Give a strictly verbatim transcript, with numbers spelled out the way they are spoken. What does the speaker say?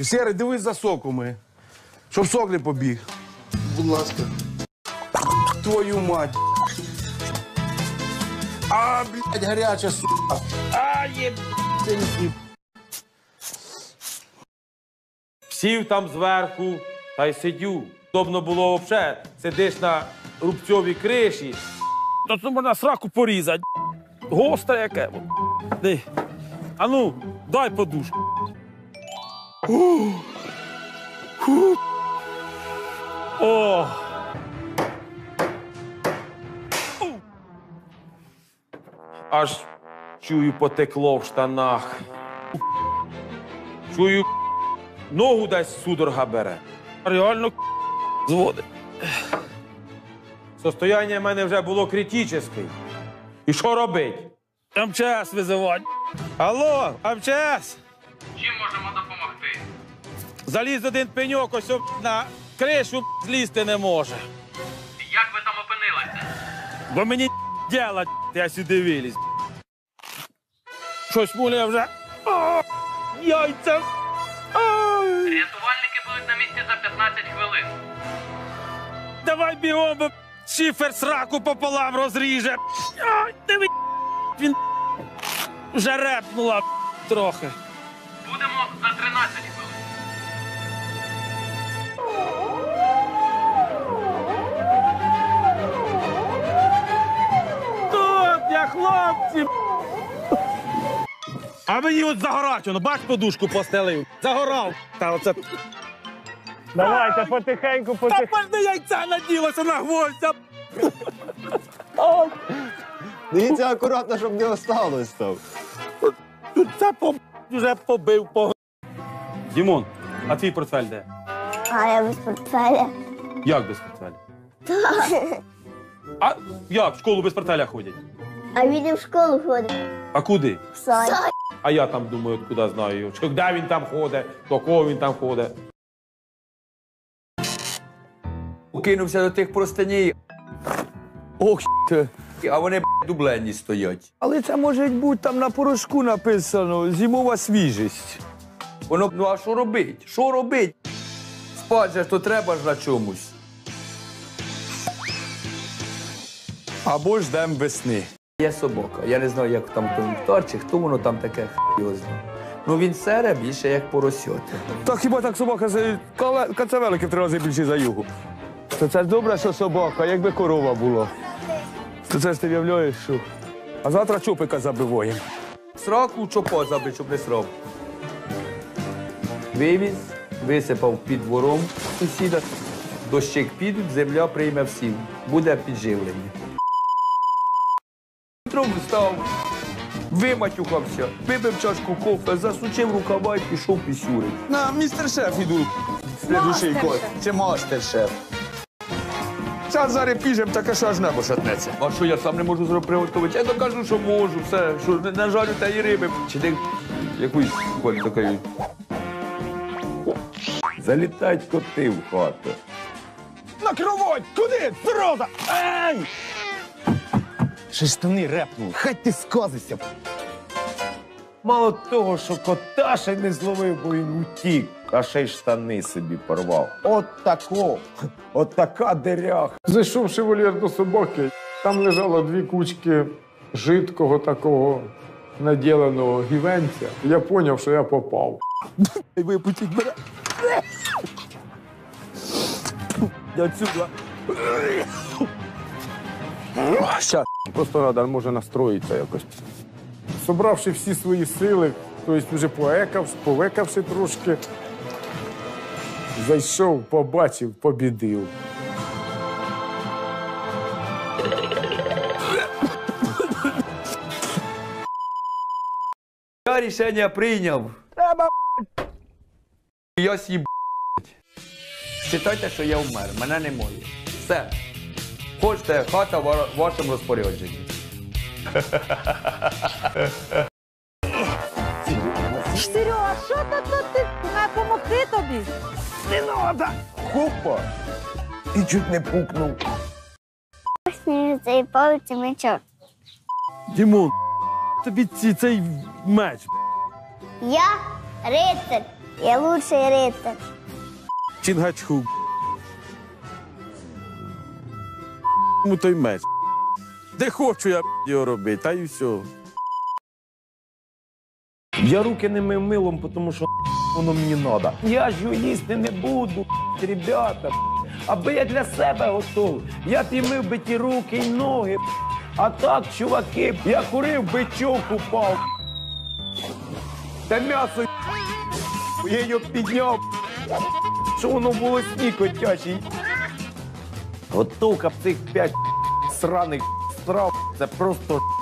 Сірий, дивись за соками, щоб сок не побіг. Будь ласка. Твою мать. А, блядь, гаряча, сука. А, єб... Сів там зверху та й сидю. Удобно було взагалі. Сидиш на рубцьовій криші. То це можна сраку порізати. Гостре яке. Ди. А ну, дай подушку. О! Аж чую, потекло в штанах. Чую, ногу десь судорога бере. Реально зводить. Состояння в мене вже було критичне. І що робить? ем че ес визивати. Алло, ем че ес? Чим можемо допомогти? Заліз один пеньок, ось на кришу злізти не може. Як ви там опинилися? Бо мені діла, я сюди виліз. Щось муляє вже. О, яйця. Ой. Рятувальники будуть на місці за п'ятнадцять хвилин. Давай бігом, бо шифер сраку пополам розріже. Ой, диви, він вже репнула трохи. Будемо за тринадцять хвилин. Тут я, хлопці. А мені от загорать, воно, бач, подушку постелив. Загорав. Та оце... Давайте потихеньку, потихеньку. Та пальне яйця наділося на гвоздя. Дивіться акуратно, щоб не осталось там. Це по... вже побив по... Дімон, а твій портфель де? А я без портфеля. Як без портфеля? А як в школу без портфеля ходять? А він і в школу ходить. А куди? В садик. А я там думаю, куди знаю. Чи де він там ходить, до кого він там ходить. Кинувся до тих простиней, Ох, ти. а вони б**, дублені стоять. Але це може бути там на порошку написано «Зимова свіжість». Воно, ну а що робить? Що робить? Спать же ж то треба ж на чомусь. Або ждем весни. Є собака. Я не знаю, як там тому птар, чи хто воно там таке його знає. Ну він сере більше як поросьоти. Та хіба так собака за кацавелики в три рази більше за югу? То це ж добре, що собака, якби корова була. То це ж ти в'являєш, що. А завтра чопика забиваємо. Сраку чопа забить, щоб не срав. Вивіз, висипав під двором сусіда. Дощик підуть, земля прийме всім. Буде підживлення. Утром встав, виматюхався, випив чашку кофе, засучив рукава і пішов пісюрить. На містер-шеф іду. Слідущий год. Чи мастер-шеф. Зараз зараз піжем, таке, що аж небо шатнеться. А що, я сам не можу зробити приготувати? Я докажу, що можу, все, що не нажарю та і риби. Чи ти якусь коль такою. Залітають коти в хату. Накривать! Куди? Зразу! Ей! Ще штани репнули. Хай ти сказися. Мало того, що кота ще не зловив, бо він утік, а ще й штани собі порвав. От тако, от така диряха. Зайшовши в вольєр до собаки, там лежало дві кучки жидкого такого наділеного гівенця. Я зрозумів, що я попав. Випутіть мене. Отсюда. Щас, просто треба, може, настроїтися якось. Собравши всі свої сили, тобто вже поекав, повекавши трошки, зайшов, побачив, побідив. Я рішення прийняв. Треба. Я с'їб. Считайте, що я вмер, мене немає. Все. Хочете, хата в вашому розпорядженні. Серега, що то тут ти? Має допомогти тобі? Не надо. Хопа! І чуть не пукнув. Сніжиться і палиться мечок. Дімон, тобі ці, цей меч. Я рицар. Я лучший ритер. Чингачгук. Йому той меч. Де хочу я його робити, та й все. Я руки не мив милом, тому що воно мені треба. Я ж його їсти не буду, ребята. Аби я для себе готовий, я б і мив би ті руки й ноги. А так, чуваки, я курив, бичок упав. Та м'ясо, я його підняв, що воно було сніг котячий. Готовка б цих п'ять сраних страв, це просто